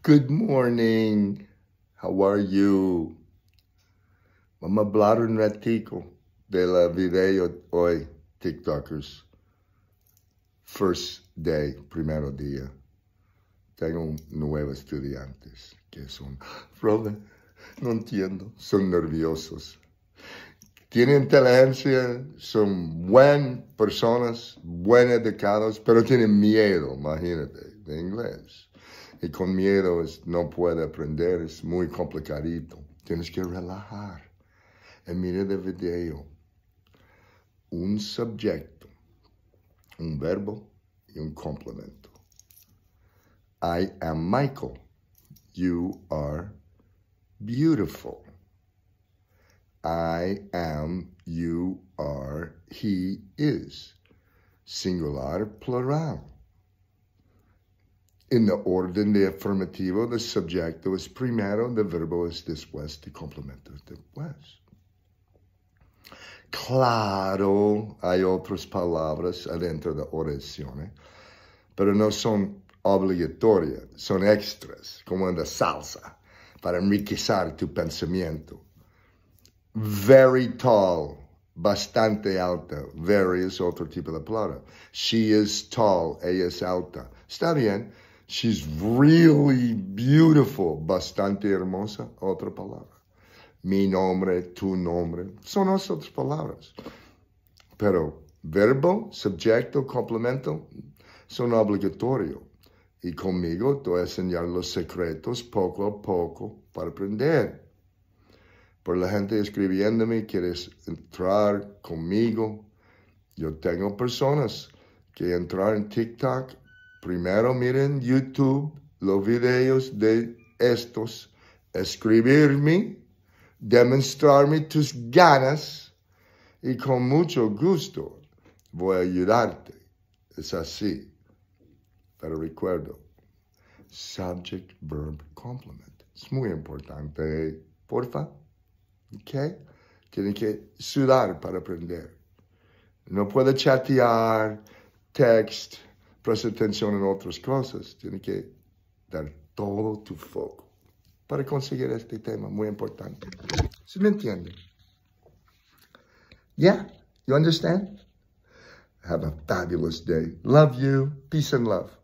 Good morning. How are you? Vamos a hablar un ratico de la video hoy, TikTokers. First day, primero día. Tengo nuevos estudiantes que son, Robin, no entiendo, son nerviosos. Tienen inteligencia, son buenas personas, buen educados, pero tienen miedo, imagínate, de inglés. Y con miedo no puede aprender, es muy complicadito. Tienes que relajar. Y mira el video. Un subjecto, un verbo y un complemento. I am Michael. You are beautiful. I am, you are, he is. Singular, plural. En el orden de afirmativo, el subjecto es primero, el verbo es después, el complemento es después. Claro, hay otras palabras adentro de oraciones, pero no son obligatorias, son extras, como en la salsa, para enriquecer tu pensamiento. Very tall, bastante alta. Very es otro tipo de palabra. She is tall, ella es alta. Está bien. She's really beautiful, bastante hermosa, otra palabra. Mi nombre, tu nombre, son otras palabras. Pero verbo, subjecto, complemento, son obligatorios. Y conmigo te voy a enseñar los secretos poco a poco para aprender. Por la gente escribiéndome, quieres entrar conmigo. Yo tengo personas que entrar en TikTok. Primero miren YouTube, los videos de estos, escribirme, demostrarme tus ganas y con mucho gusto voy a ayudarte. Es así. Pero recuerdo, subject, verb, complement. Es muy importante, porfa. ¿Ok? Tienen que sudar para aprender. No puede chatear, text, prestar atención en otras cosas. Tiene que dar todo tu foco para conseguir este tema muy importante. ¿Sí me entienden? Yeah? You understand? Have a fabulous day. Love you. Peace and love.